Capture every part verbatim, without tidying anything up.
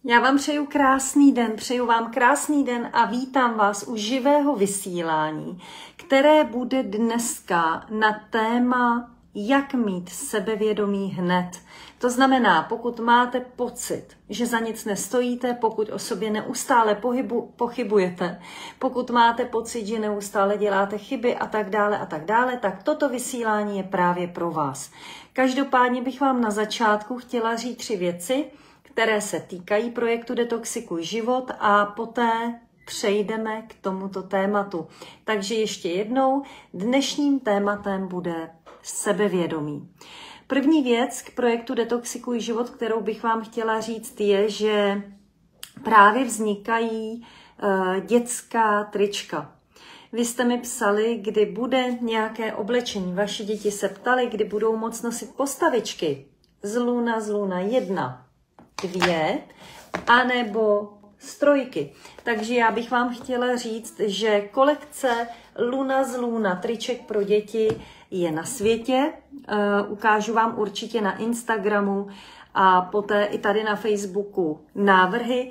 Já vám přeju krásný den, přeju vám krásný den a vítám vás u živého vysílání, které bude dneska na téma, jak mít sebevědomí hned. To znamená, pokud máte pocit, že za nic nestojíte, pokud o sobě neustále pohybu, pochybujete, pokud máte pocit, že neustále děláte chyby a tak dále a tak dále, tak toto vysílání je právě pro vás. Každopádně bych vám na začátku chtěla říct tři věci, které se týkají projektu Detoxikuj život a poté přejdeme k tomuto tématu. Takže ještě jednou, dnešním tématem bude sebevědomí. První věc k projektu Detoxikuj život, kterou bych vám chtěla říct, je, že právě vznikají uh, dětská trička. Vy jste mi psali, kdy bude nějaké oblečení. Vaše děti se ptali, kdy budou moct nosit postavičky z Luna, z Luna jedna, dvě, anebo strojky. Takže já bych vám chtěla říct, že kolekce Luna z Luna triček pro děti je na světě. Uh, ukážu vám určitě na Instagramu a poté i tady na Facebooku návrhy.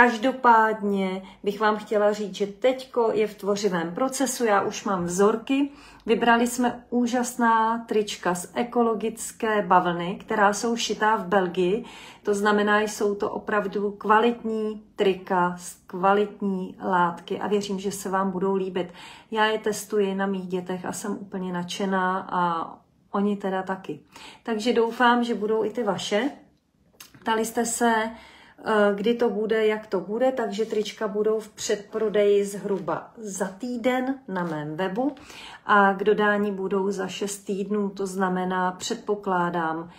Každopádně bych vám chtěla říct, že teďko je v tvořivém procesu, já už mám vzorky. Vybrali jsme úžasná trička z ekologické bavlny, která jsou šitá v Belgii. To znamená, jsou to opravdu kvalitní trika z kvalitní látky a věřím, že se vám budou líbit. Já je testuji na mých dětech a jsem úplně nadšená a oni teda taky. Takže doufám, že budou i ty vaše. Ptali jste se, kdy to bude, jak to bude, takže trička budou v předprodeji zhruba za týden na mém webu a k dodání budou za šest týdnů, to znamená, předpokládám,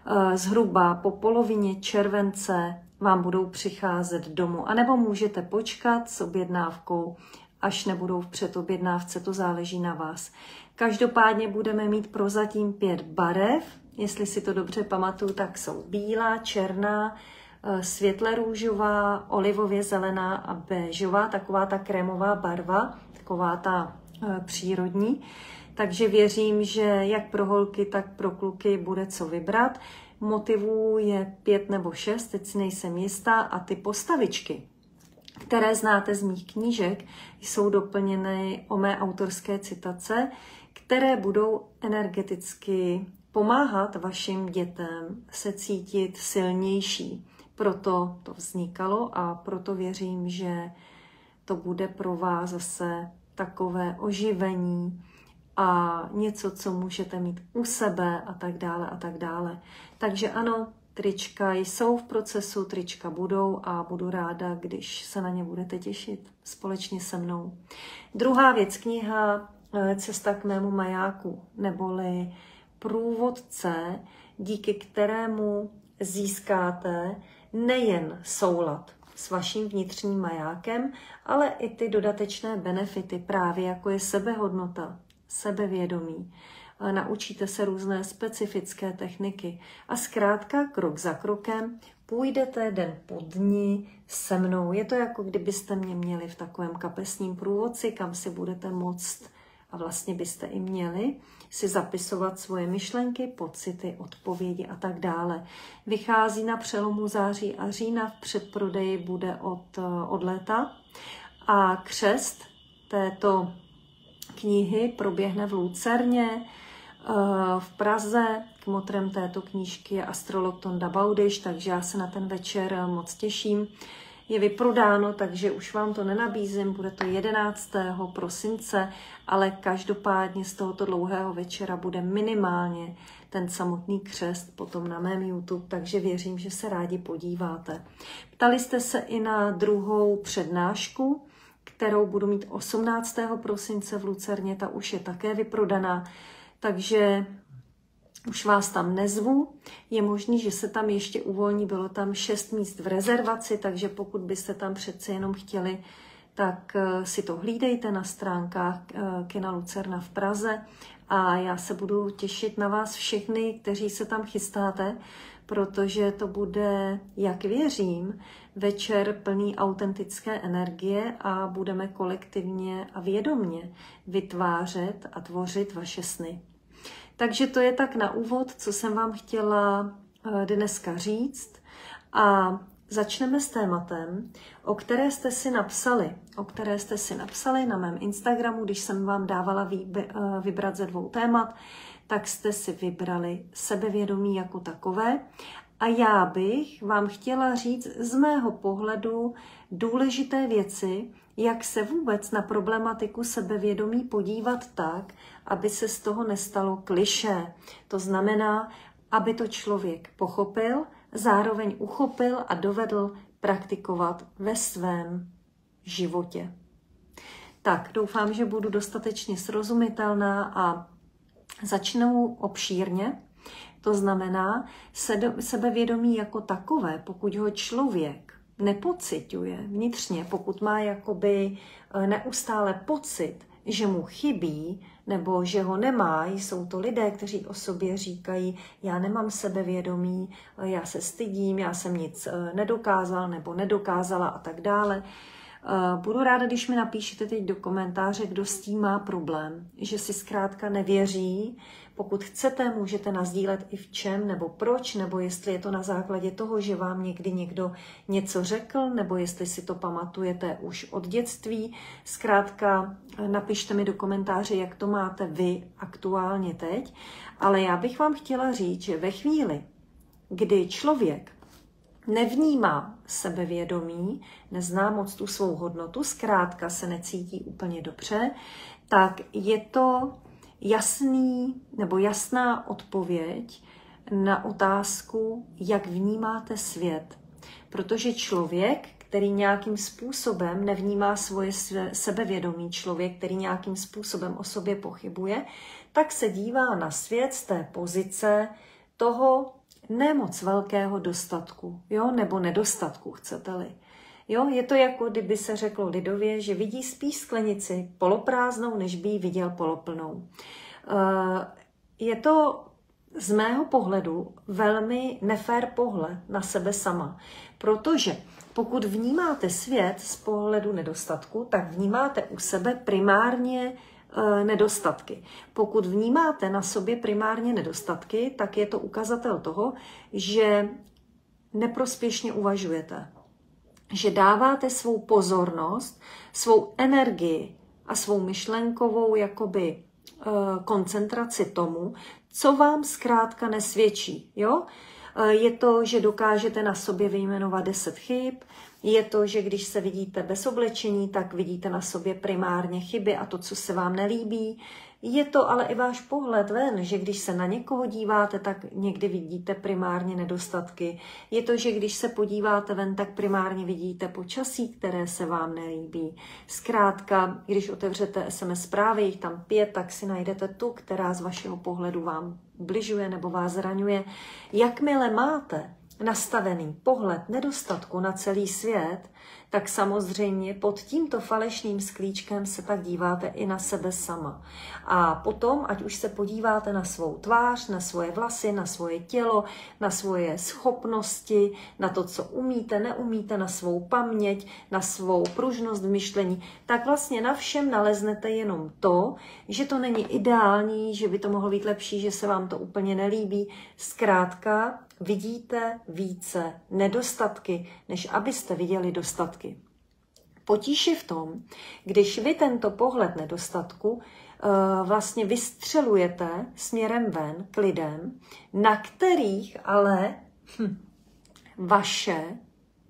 zhruba po polovině července vám budou přicházet domů, anebo můžete počkat s objednávkou, až nebudou v předobjednávce, to záleží na vás. Každopádně budeme mít prozatím pět barev, jestli si to dobře pamatuju, tak jsou bílá, černá, světle růžová, olivově zelená a béžová, taková ta krémová barva, taková ta e, přírodní. Takže věřím, že jak pro holky, tak pro kluky bude co vybrat. Motivů je pět nebo šest, teď si nejsem jistá, a ty postavičky, které znáte z mých knížek, jsou doplněny o mé autorské citace, které budou energeticky pomáhat vašim dětem se cítit silnější. Proto to vznikalo a proto věřím, že to bude pro vás zase takové oživení a něco, co můžete mít u sebe a tak dále a tak dále. Takže ano, trička jsou v procesu, trička budou a budu ráda, když se na ně budete těšit společně se mnou. Druhá věc, kniha Cesta k mému majáku, neboli průvodce, díky kterému získáte nejen soulad s vaším vnitřním majákem, ale i ty dodatečné benefity, právě jako je sebehodnota, sebevědomí. Naučíte se různé specifické techniky a zkrátka krok za krokem půjdete den po dni se mnou. Je to jako kdybyste mě měli v takovém kapesním průvodci, kam si budete moct a vlastně byste i měli si zapisovat svoje myšlenky, pocity, odpovědi a tak dále. Vychází na přelomu září a října, v předprodeji bude od, od léta a křest této knihy proběhne v Lucerně, v Praze. Kmotrem této knížky je astrolog Tonda Baudyš, takže já se na ten večer moc těším. Je vyprodáno, takže už vám to nenabízím, bude to jedenáctého prosince, ale každopádně z tohoto dlouhého večera bude minimálně ten samotný křest potom na mém YouTube, takže věřím, že se rádi podíváte. Ptali jste se i na druhou přednášku, kterou budu mít osmnáctého prosince v Lucerně, ta už je také vyprodaná, takže už vás tam nezvu. Je možný, že se tam ještě uvolní, bylo tam šest míst v rezervaci, takže pokud byste tam přece jenom chtěli, tak si to hlídejte na stránkách Kina Lucerna v Praze a já se budu těšit na vás všechny, kteří se tam chystáte, protože to bude, jak věřím, večer plný autentické energie a budeme kolektivně a vědomně vytvářet a tvořit vaše sny. Takže to je tak na úvod, co jsem vám chtěla dneska říct. A začneme s tématem, o které jste si napsali. O které jste si napsali na mém Instagramu, když jsem vám dávala vybrat ze dvou témat, tak jste si vybrali sebevědomí jako takové. A já bych vám chtěla říct z mého pohledu důležité věci, jak se vůbec na problematiku sebevědomí podívat tak, aby se z toho nestalo klišé. To znamená, aby to člověk pochopil, zároveň uchopil a dovedl praktikovat ve svém životě. Tak, doufám, že budu dostatečně srozumitelná a začnu obšírně. To znamená, sebevědomí jako takové, pokud ho člověk nepociťuje vnitřně, pokud má jakoby neustále pocit, že mu chybí, nebo že ho nemá, jsou to lidé, kteří o sobě říkají, já nemám sebevědomí, já se stydím, já jsem nic nedokázal nebo nedokázala a tak dále. Budu ráda, když mi napíšete teď do komentáře, kdo s tím má problém, že si zkrátka nevěří. Pokud chcete, můžete nasdílet i v čem, nebo proč, nebo jestli je to na základě toho, že vám někdy někdo něco řekl, nebo jestli si to pamatujete už od dětství. Zkrátka napište mi do komentáře, jak to máte vy aktuálně teď. Ale já bych vám chtěla říct, že ve chvíli, kdy člověk nevnímá sebevědomí, nezná moc tu svou hodnotu, zkrátka se necítí úplně dobře, tak je to jasný nebo jasná odpověď na otázku, jak vnímáte svět. Protože člověk, který nějakým způsobem nevnímá svoje sebevědomí, člověk, který nějakým způsobem o sobě pochybuje, tak se dívá na svět z té pozice toho nemoc velkého dostatku, jo, nebo nedostatku, chcete-li. Jo, je to jako kdyby se řeklo lidově, že vidí spíš sklenici poloprázdnou, než by ji viděl poloplnou. Je to z mého pohledu velmi nefér pohled na sebe sama, protože pokud vnímáte svět z pohledu nedostatku, tak vnímáte u sebe primárně nedostatky. Pokud vnímáte na sobě primárně nedostatky, tak je to ukazatel toho, že neprospěšně uvažujete. Že dáváte svou pozornost, svou energii a svou myšlenkovou jakoby koncentraci tomu, co vám zkrátka nesvědčí. Jo? Je to, že dokážete na sobě vyjmenovat deset chyb, je to, že když se vidíte bez oblečení, tak vidíte na sobě primárně chyby a to, co se vám nelíbí. Je to ale i váš pohled ven, že když se na někoho díváte, tak někdy vidíte primárně nedostatky. Je to, že když se podíváte ven, tak primárně vidíte počasí, které se vám nelíbí. Zkrátka, když otevřete es em es zprávy, jich tam pět, tak si najdete tu, která z vašeho pohledu vám bližuje nebo vás zraňuje. Jakmile máte nastavený pohled nedostatku na celý svět, tak samozřejmě pod tímto falešným sklíčkem se tak díváte i na sebe sama. A potom, ať už se podíváte na svou tvář, na svoje vlasy, na svoje tělo, na svoje schopnosti, na to, co umíte, neumíte, na svou paměť, na svou pružnost v myšlení, tak vlastně na všem naleznete jenom to, že to není ideální, že by to mohlo být lepší, že se vám to úplně nelíbí. Zkrátka, vidíte více nedostatky, než abyste viděli dostatky. Potíž je v tom, když vy tento pohled nedostatku uh, vlastně vystřelujete směrem ven k lidem, na kterých ale hm, vaše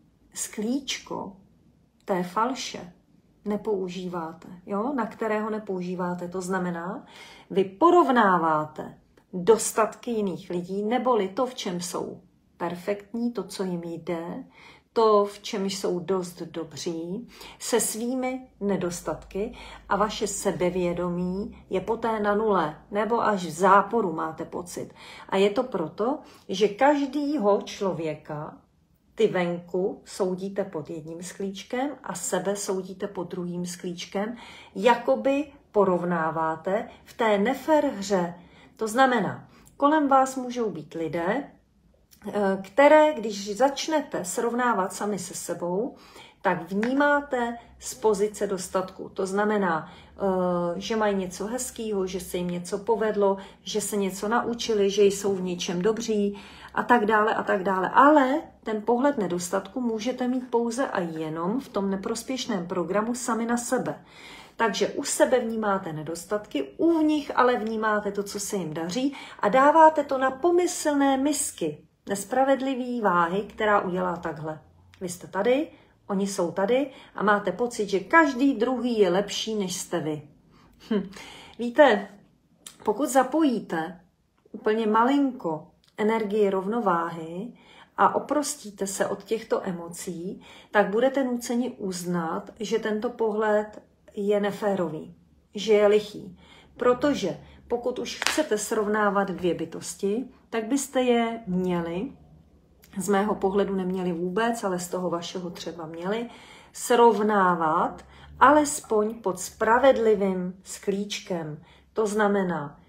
sklíčko té falše nepoužíváte, jo? Na kterého nepoužíváte. To znamená, vy porovnáváte dostatky jiných lidí, neboli to, v čem jsou perfektní, to, co jim jde, to, v čem jsou dost dobří, se svými nedostatky a vaše sebevědomí je poté na nule, nebo až v záporu máte pocit. A je to proto, že každýho člověka ty venku soudíte pod jedním sklíčkem a sebe soudíte pod druhým sklíčkem, jakoby porovnáváte v té nefér hře. To znamená, kolem vás můžou být lidé, které, když začnete srovnávat sami se sebou, tak vnímáte z pozice dostatku. To znamená, že mají něco hezkého, že se jim něco povedlo, že se něco naučili, že jsou v něčem dobří a tak dále a tak dále. Ale ten pohled nedostatku můžete mít pouze a jenom v tom neprospěšném programu sami na sebe. Takže u sebe vnímáte nedostatky, u nich ale vnímáte to, co se jim daří a dáváte to na pomyslné misky nespravedlivý váhy, která udělá takhle. Vy jste tady, oni jsou tady a máte pocit, že každý druhý je lepší, než jste vy. Hm. Víte, pokud zapojíte úplně malinko energii rovnováhy a oprostíte se od těchto emocí, tak budete nuceni uznat, že tento pohled je neférový, že je lichý. Protože pokud už chcete srovnávat dvě bytosti, tak byste je měli, z mého pohledu neměli vůbec, ale z toho vašeho třeba měli, srovnávat alespoň pod spravedlivým sklíčkem. To znamená,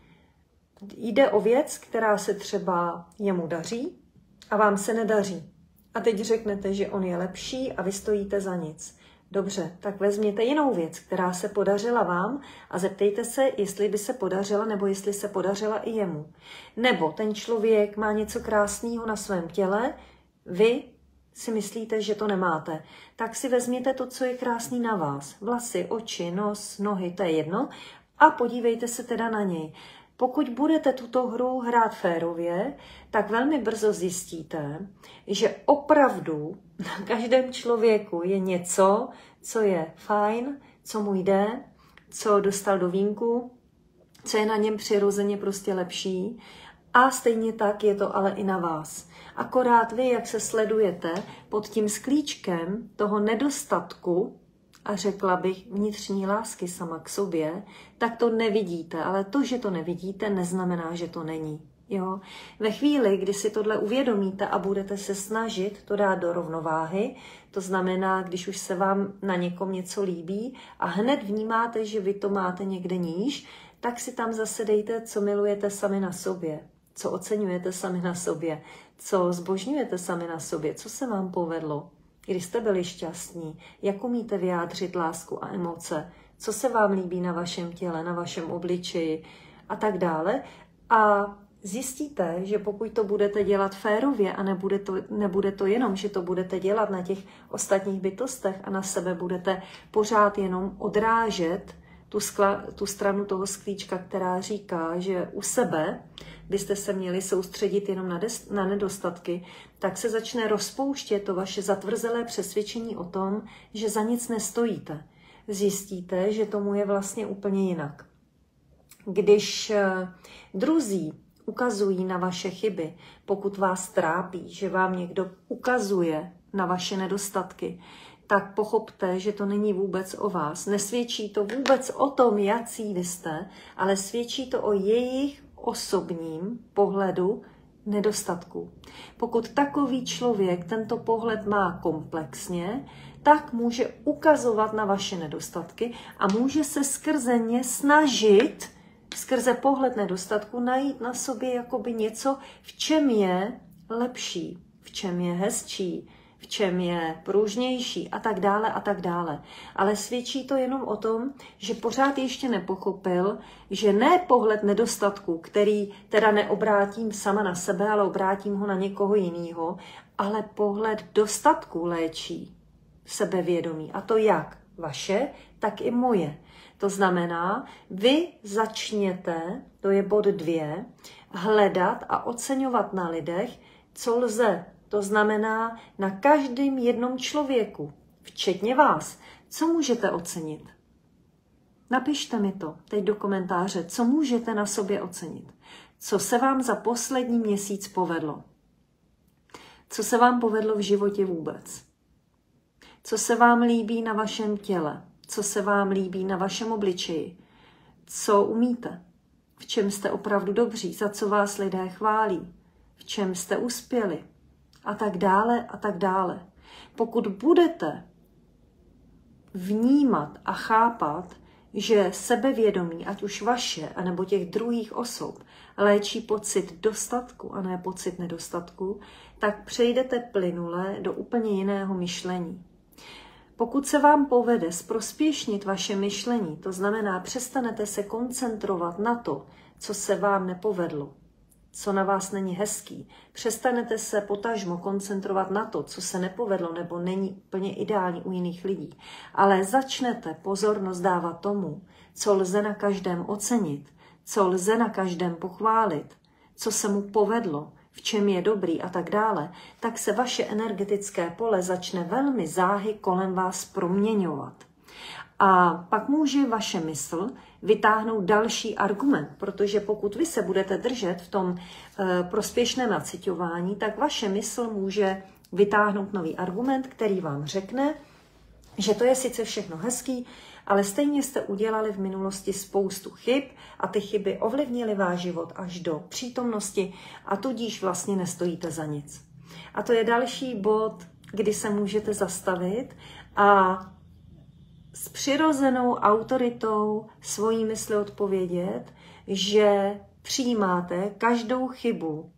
jde o věc, která se třeba jemu daří a vám se nedaří. A teď řeknete, že on je lepší a vy stojíte za nic. Dobře, tak vezměte jinou věc, která se podařila vám a zeptejte se, jestli by se podařila nebo jestli se podařila i jemu. Nebo ten člověk má něco krásného na svém těle, vy si myslíte, že to nemáte. Tak si vezměte to, co je krásný na vás. Vlasy, oči, nos, nohy, to je jedno. A podívejte se teda na něj. Pokud budete tuto hru hrát férově, tak velmi brzo zjistíte, že opravdu na každém člověku je něco, co je fajn, co mu jde, co dostal do vínku, co je na něm přirozeně prostě lepší. A stejně tak je to ale i na vás. Akorát vy, jak se sledujete pod tím sklíčkem toho nedostatku, a řekla bych vnitřní lásky sama k sobě, tak to nevidíte. Ale to, že to nevidíte, neznamená, že to není. Jo? Ve chvíli, kdy si tohle uvědomíte a budete se snažit to dát do rovnováhy, to znamená, když už se vám na někom něco líbí a hned vnímáte, že vy to máte někde níž, tak si tam zase dejte, co milujete sami na sobě, co oceňujete sami na sobě, co zbožňujete sami na sobě, co se vám povedlo. Když jste byli šťastní, jak umíte vyjádřit lásku a emoce, co se vám líbí na vašem těle, na vašem obličeji a tak dále. A zjistíte, že pokud to budete dělat férově a nebude to, nebude to jenom, že to budete dělat na těch ostatních bytostech a na sebe budete pořád jenom odrážet tu, skla, tu stranu toho sklíčka, která říká, že u sebe byste se měli soustředit jenom na, des, na nedostatky, tak se začne rozpouštět to vaše zatvrzelé přesvědčení o tom, že za nic nestojíte. Zjistíte, že tomu je vlastně úplně jinak. Když druzí ukazují na vaše chyby, pokud vás trápí, že vám někdo ukazuje na vaše nedostatky, tak pochopte, že to není vůbec o vás. Nesvědčí to vůbec o tom, jací vy jste, ale svědčí to o jejich osobním pohledu nedostatku. Pokud takový člověk tento pohled má komplexně, tak může ukazovat na vaše nedostatky a může se skrze ně snažit, skrze pohled nedostatku, najít na sobě jakoby něco, v čem je lepší, v čem je hezčí, v čem je pružnější a tak dále a tak dále. Ale svědčí to jenom o tom, že pořád ještě nepochopil, že ne pohled nedostatku, který teda neobrátím sama na sebe, ale obrátím ho na někoho jiného, ale pohled dostatku léčí sebevědomí. A to jak vaše, tak i moje. To znamená, vy začněte, to je bod dvě, hledat a oceňovat na lidech, co lze. To znamená na každém jednom člověku, včetně vás. Co můžete ocenit? Napište mi to teď do komentáře, co můžete na sobě ocenit. Co se vám za poslední měsíc povedlo? Co se vám povedlo v životě vůbec? Co se vám líbí na vašem těle? Co se vám líbí na vašem obličeji? Co umíte? V čem jste opravdu dobří? Za co vás lidé chválí? V čem jste uspěli? A tak dále a tak dále. Pokud budete vnímat a chápat, že sebevědomí, ať už vaše, anebo těch druhých osob, léčí pocit dostatku a ne pocit nedostatku, tak přejdete plynule do úplně jiného myšlení. Pokud se vám povede zprospěšnit vaše myšlení, to znamená, přestanete se koncentrovat na to, co se vám nepovedlo, co na vás není hezký, přestanete se potažmo koncentrovat na to, co se nepovedlo nebo není úplně ideální u jiných lidí, ale začnete pozornost dávat tomu, co lze na každém ocenit, co lze na každém pochválit, co se mu povedlo, v čem je dobrý a tak dále, tak se vaše energetické pole začne velmi záhy kolem vás proměňovat. A pak může vaše mysl vytáhnout další argument, protože pokud vy se budete držet v tom e, prospěšném naciťování, tak vaše mysl může vytáhnout nový argument, který vám řekne, že to je sice všechno hezký, ale stejně jste udělali v minulosti spoustu chyb a ty chyby ovlivnily váš život až do přítomnosti a tudíž vlastně nestojíte za nic. A to je další bod, kdy se můžete zastavit a s přirozenou autoritou svojí mysli odpovědět, že přijímáte každou chybu,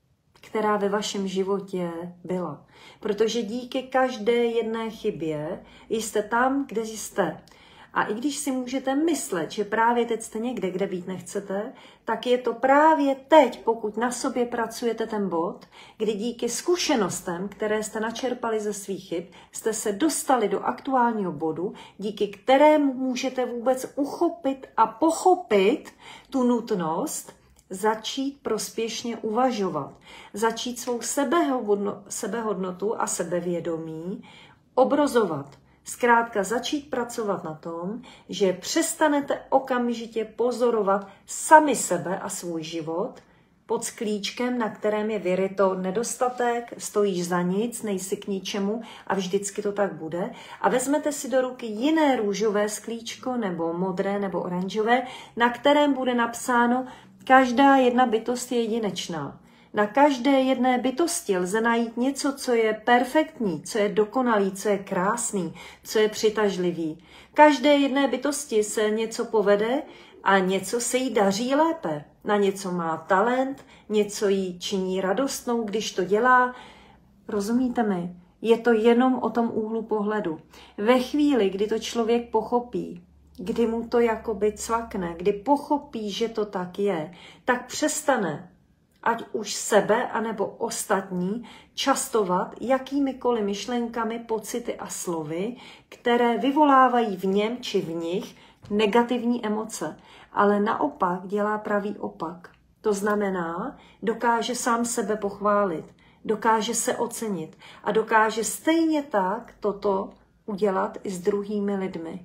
která ve vašem životě byla. Protože díky každé jedné chybě jste tam, kde jste. A i když si můžete myslet, že právě teď jste někde, kde být nechcete, tak je to právě teď, pokud na sobě pracujete ten bod, kdy díky zkušenostem, které jste načerpali ze svých chyb, jste se dostali do aktuálního bodu, díky kterému můžete vůbec uchopit a pochopit tu nutnost začít prospěšně uvažovat, začít svou sebehodnotu a sebevědomí obrozovat. Zkrátka začít pracovat na tom, že přestanete okamžitě pozorovat sami sebe a svůj život pod sklíčkem, na kterém je vyryto nedostatek, stojíš za nic, nejsi k ničemu a vždycky to tak bude. A vezmete si do ruky jiné růžové sklíčko nebo modré nebo oranžové, na kterém bude napsáno, každá jedna bytost je jedinečná. Na každé jedné bytosti lze najít něco, co je perfektní, co je dokonalý, co je krásný, co je přitažlivý. Každé jedné bytosti se něco povede a něco se jí daří lépe. Na něco má talent, něco jí činí radostnou, když to dělá. Rozumíte mi? Je to jenom o tom úhlu pohledu. Ve chvíli, kdy to člověk pochopí, kdy mu to jakoby cvakne, kdy pochopí, že to tak je, tak přestane ať už sebe, anebo ostatní, častovat jakýmikoliv myšlenkami, pocity a slovy, které vyvolávají v něm či v nich negativní emoce. Ale naopak dělá pravý opak. To znamená, dokáže sám sebe pochválit, dokáže se ocenit a dokáže stejně tak toto udělat i s druhými lidmi.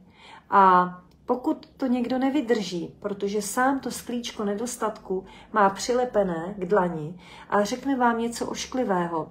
A pokud to někdo nevydrží, protože sám to sklíčko nedostatku má přilepené k dlani a řekne vám něco ošklivého,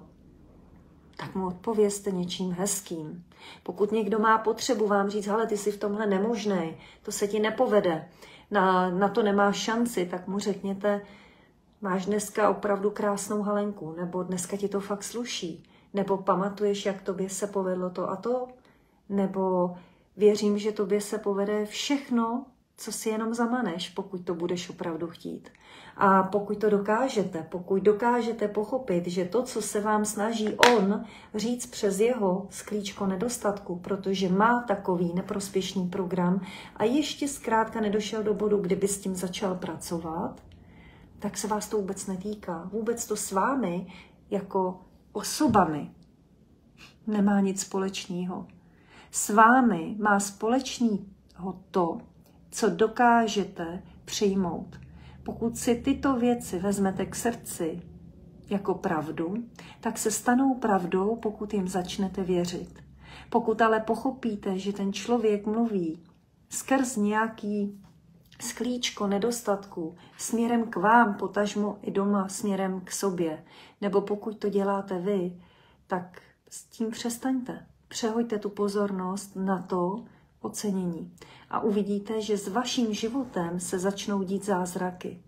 tak mu odpovězte něčím hezkým. Pokud někdo má potřebu vám říct, hele, ty jsi v tomhle nemožnej, to se ti nepovede, na, na to nemáš šanci, tak mu řekněte, máš dneska opravdu krásnou halenku, nebo dneska ti to fakt sluší, nebo pamatuješ, jak tobě se povedlo to a to, nebo věřím, že tobě se povede všechno, co si jenom zamaneš, pokud to budeš opravdu chtít. A pokud to dokážete, pokud dokážete pochopit, že to, co se vám snaží on říct přes jeho sklíčko nedostatku, protože má takový neprospěšný program a ještě zkrátka nedošel do bodu, kdyby s tím začal pracovat, tak se vás to vůbec netýká. Vůbec to s vámi jako osobami nemá nic společného. S vámi má společného to, co dokážete přijmout. Pokud si tyto věci vezmete k srdci jako pravdu, tak se stanou pravdou, pokud jim začnete věřit. Pokud ale pochopíte, že ten člověk mluví skrz nějaký sklíčko nedostatku směrem k vám, potažmo i doma směrem k sobě, nebo pokud to děláte vy, tak s tím přestaňte. Přehoďte tu pozornost na to ocenění a uvidíte, že s vaším životem se začnou dít zázraky.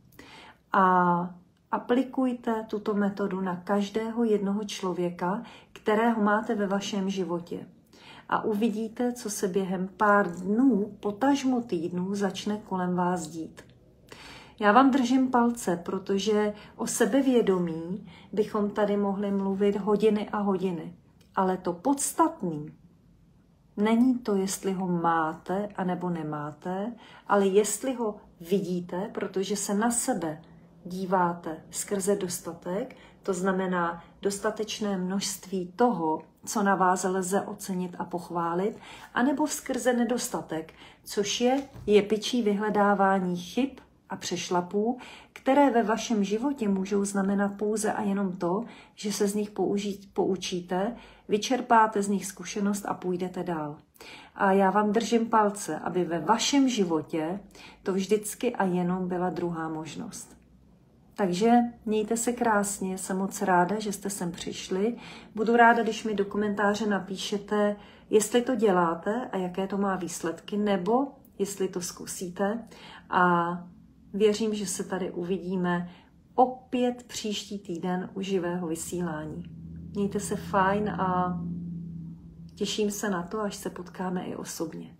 A aplikujte tuto metodu na každého jednoho člověka, kterého máte ve vašem životě. A uvidíte, co se během pár dnů, potažmo týdnů, začne kolem vás dít. Já vám držím palce, protože o sebevědomí bychom tady mohli mluvit hodiny a hodiny. Ale to podstatné Není to, jestli ho máte anebo nemáte, ale jestli ho vidíte, protože se na sebe díváte skrze dostatek, to znamená dostatečné množství toho, co na vás lze ocenit a pochválit, anebo skrze nedostatek, což je jepičí vyhledávání chyb a přešlapů, které ve vašem životě můžou znamenat pouze a jenom to, že se z nich použít, poučíte, vyčerpáte z nich zkušenost a půjdete dál. A já vám držím palce, aby ve vašem životě to vždycky a jenom byla druhá možnost. Takže mějte se krásně, jsem moc ráda, že jste sem přišli. Budu ráda, když mi do komentáře napíšete, jestli to děláte a jaké to má výsledky, nebo jestli to zkusíte. A věřím, že se tady uvidíme opět příští týden u živého vysílání. Mějte se fajn a těším se na to, až se potkáme i osobně.